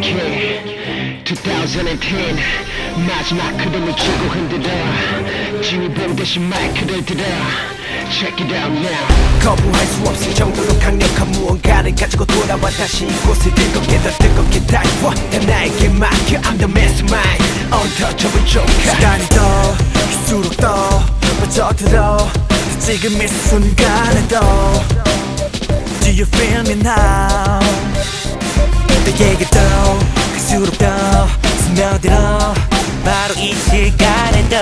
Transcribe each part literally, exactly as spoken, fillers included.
오케이 이천십 마지막 그림을 주고 흔들어 진입봉 대신 마이크를 들어 Check it out now 거부할 수 없을 정도로 강력한 무언가를 가지고 돌아와 다시 이곳을 뜨겁게 더 뜨겁게 달궈 다 나에게 맡겨 I'm the mastermind untouchable joker 시간이 더 갈수록 더 빠져들어 지금 이 순간에도 Do you feel me now 너에게 더 갈수록 더 스며들어 바로 이 시간에도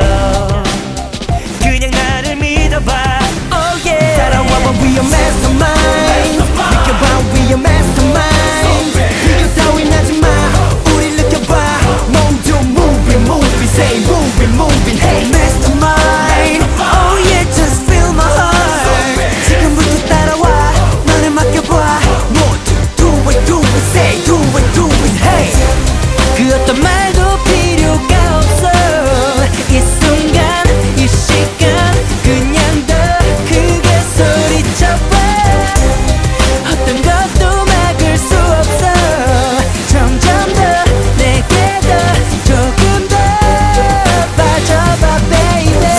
그냥 나를 믿어봐 Oh yeah 따라와봐 we are mastermind 느껴봐 we are mastermind 비교 따윈 하지마 우릴 느껴봐 몸도 moving moving say moving moving hey mastermind Oh yeah just feel my heart 지금부터 따라와 너를 맡겨봐 모두 do it do it say do it do it hey 그 어떤 말도 필요가 없어 이 순간 이 시간 그냥 더 크게 소리쳐봐 어떤 것도 막을 수 없어 점점 더 내게 더 조금 더 빠져봐 baby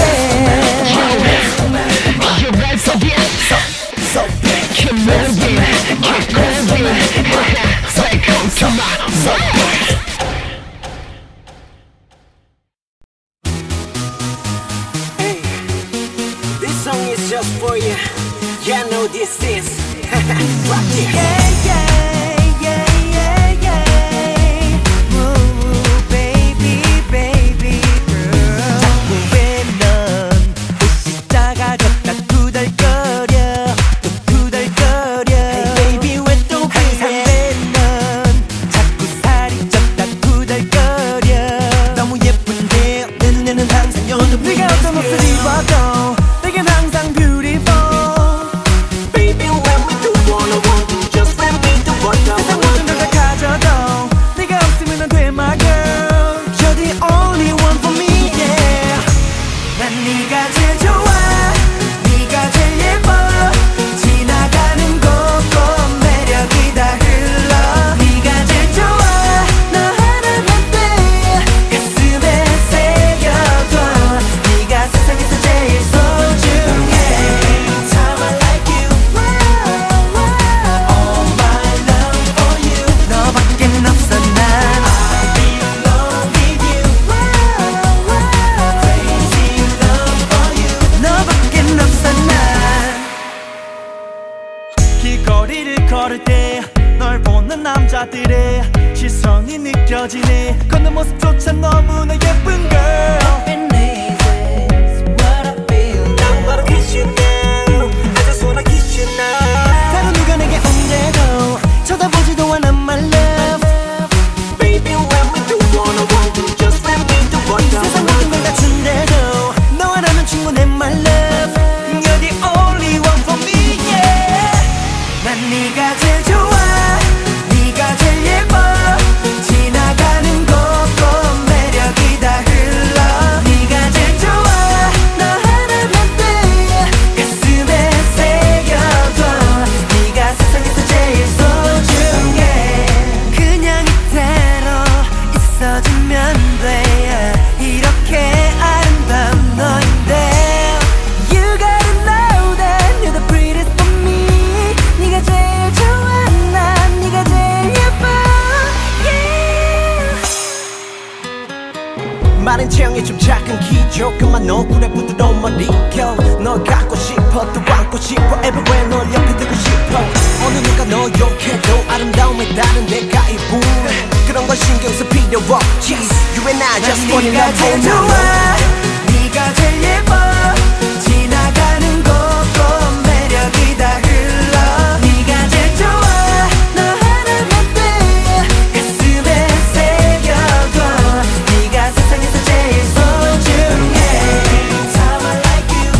You're right for this So bad Keep moving, keep going Welcome to my world Hey, this song is just for you. Yeah, I know this is. Rock it. Yeah, yeah, yeah, yeah, yeah. Ooh, baby, baby girl. 자꾸 왜 넌 옷이 작아졌다 투덜거려 또 투덜거려. Hey baby 왜 또 항상 왜 넌 자꾸 살이 쪘다 투덜거려. 너무 예쁜데 내 눈에는 항상 여느 네가 어떤 옷을 입어도 내겐 항상 beautiful Baby let me do what I want to just let me do what I want 세상 모든 걸 다 가져도 네가 없으면 안 돼 my girl You're the only one for me yeah 난 네가 제일 좋아 네가 제일 예뻐 지나가는 곳곳 매력이 다 흘러 네가 제일 좋아 너 하나만 돼 가슴에 새겨둬 네가 세상에서 제일 소중해 Time I like you All my love for you 너밖에는 없어 난 I belong with you Crazy love for you 너밖에는 없어 난 길거리를 걸을 때 널 보는 남자들의 시선이 느껴지네 걷는 모습조차 너무나 예쁜 girl What I feel 난 바로 kiss you now I just wanna kiss you now 다른 누가 내게 언제도 쳐다보지도 않아 my love Baby let me do what I want to just let me do what I want 세상 모든 걸 다 준대도 너 하나는 충분해 my love You're the only one for me yeah 난 네가 제일 좋아 네가 제일 예뻐 지나가는 곳곳 매력이 다 흘러 네가 제일 좋아 너 하나만 돼 가슴에 새겨둬 네가 세상에서 제일 소중해 그냥 이대로 있어주면 돼 이렇게 아름다운 너인데 You gotta know that you're the prettiest for me 네가 제일 좋아 난 네가 제일 예뻐 yeah. 마른 체형이 좀 작은 키 조금만 얼굴에 부드러운 머리결 널 갖고 싶어 또 안고 싶어 everywhere 널 옆에 두고 싶어 어느 누가 너 욕해도 아름다움에 다른 내가 이쁜 그런 건 신경 쓸 필요 없지 You and I just fall in love 네가 제일 좋아 네가 제일 예뻐 지나가는 곳곳 매력이 다 흘러 네가 제일 좋아 너 하나만 돼 가슴에 새겨둬 네가 세상에서 제일 소중해 Time I like you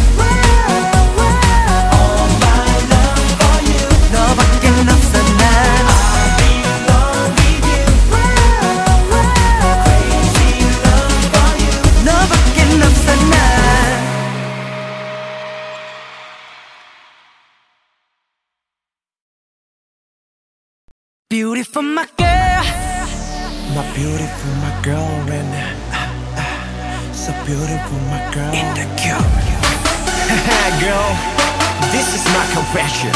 All my love for you 너밖에는 없어 난 I belong with you Crazy love for you 너밖에는 없어 난 Beautiful my girl My beautiful, my girl, and uh, uh, so beautiful, my girl. In the cube. Girl, this is my confession.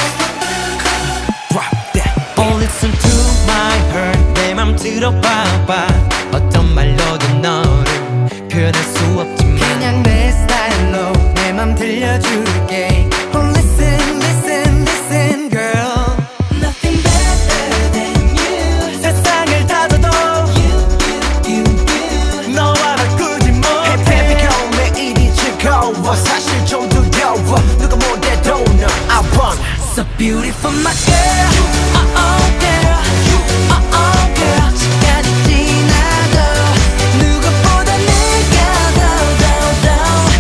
Drop that. Oh, listen to my heart. 내 맘 들어봐봐. 어떤 말로도 너를 표현할 수 없지만 그냥 내 스타일로 내 맘 들려줄게. Oh, listen, listen, listen, girl. Nothing better than you. 세상을 다 줘도 you, you, you, you. 너와 나 굳이 뭐 Hey baby girl, 매일이 즐거워. 사실 좀 두려워. 누가 뭐래도 너 I want. So beautiful, my girl. Oh, oh, girl. Oh, oh, girl. 시간이 지나도 누구보다 내가 더, 더, 더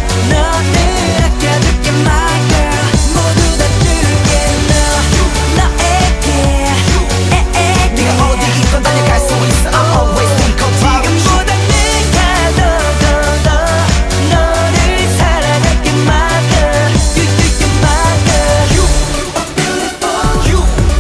너를 아껴줄게, my girl. 모두 다 줄게, 너, 너에게. 네가 어디 있건 달려갈 수 있어. I'm always think of you. 지금보다 내가 더, 더, 더 너를 사랑할게, my girl. You, you, you, my girl. You, you,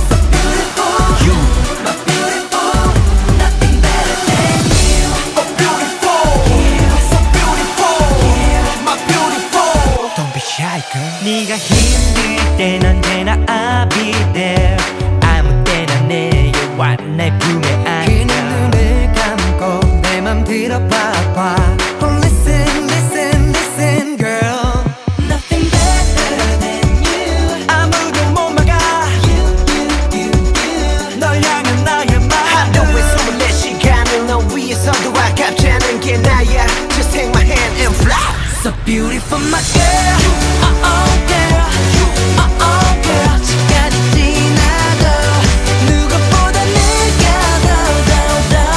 you, My beautiful, nothing better than you. oh beautiful, so beautiful, my beautiful. Don't be shy, girl. 네가 힘들 땐 언제나 I'll be there. 아무 때나 내려와 날 품에 안겨. 그냥 눈을 감고 내 맘 들어봐봐. Oh, listen, listen, listen, girl. Nothing better than you. 아무도 못 막아. You, you, you, you. 널 향한 나의 하루에 마음. 스물네 시간을 너 위해서도 아깝지 않은 게 나야. Just take my hand and fly. So beautiful, my girl. Oh, oh, girl. Oh, oh, girl. 시간이 지나도 누구보다 내가 더, 더, 더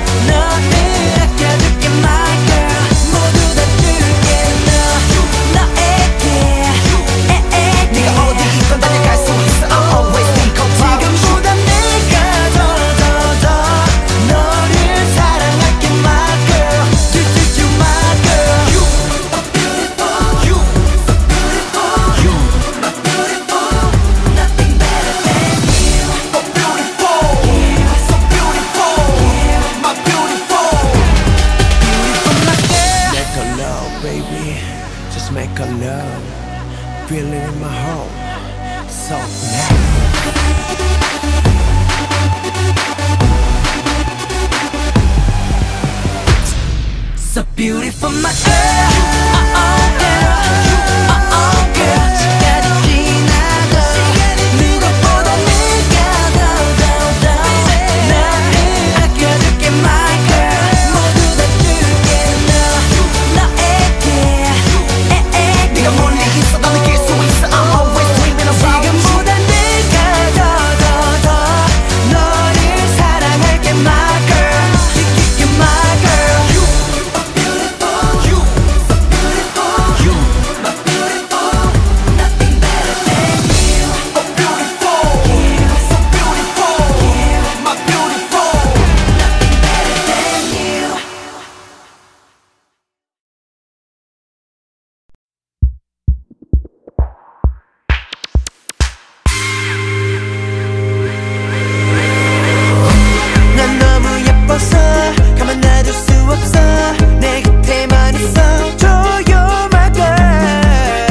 너를 아껴줄게, my girl. 모두 다 줄게, 너, 너에게. 네가 어디 있건 달려갈 수 있어. I'm always think of you. 지금보다 내가 더, 더, 더 너를 사랑할게, my girl. You, you, you, my girl. You, you, you, My beautiful, nothing better than you. oh beautiful, so beautiful, my beautiful. Beautiful, my girl. Make a love, baby. Just make a love. Feel it in my heart. So now. So beautiful, my girl. Oh, oh, girl. Oh, oh, girl. 시간이 지나도 누구보다 내가 더, 더, 더 너를 아껴줄게, my girl. 모두 다 줄게, 너, 너에게. 네가 멀리 있어 나 느낄 수 있어. I'm always dreaming about you. 지금보다 내가 더, 더, 더 너를 사랑할게, my girl. You, you, you, my girl. You, you, you, My beautiful, nothing better than you. oh beautiful, so beautiful, my beautiful. Nothing better than you. 난 너무 예뻐서 가만 놔둘 수 없어. 내 곁에만 있어줘요, my girl.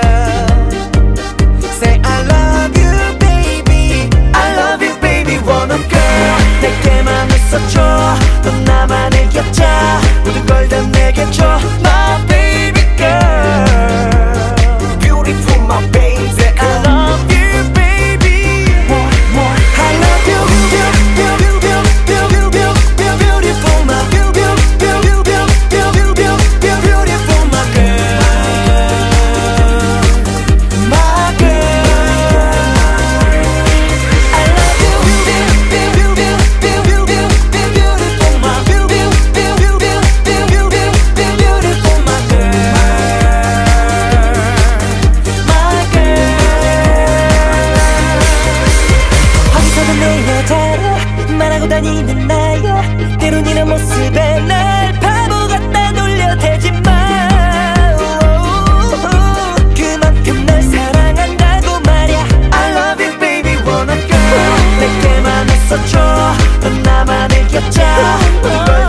Say I love you, baby. I love you, baby. 원한 girl. 내게만 있어줘. 넌 나만의 여자. 모든 걸 다 내게 줘, my baby girl. Beautiful, my baby. Say I love you, baby. I love you, you, you, you, you, you, you, you, you, beautiful, my you, you, you, you, you, you, you, you, you, beautiful, my girl, my girl. I love you, you, you, you, you, you, you, you, you, beautiful, my you, you, you, you, you, you, you, you, beautiful, my girl, my girl. 어디서든 내 여자로 말하고 다니는 나야. 때론 이런 모습에 날 바보 같다 놀려대지 마. 그만큼 널 사랑한다고 말야. I love you, baby, wanna girl. 내게만 있어줘. 넌 나만의 느꼈죠.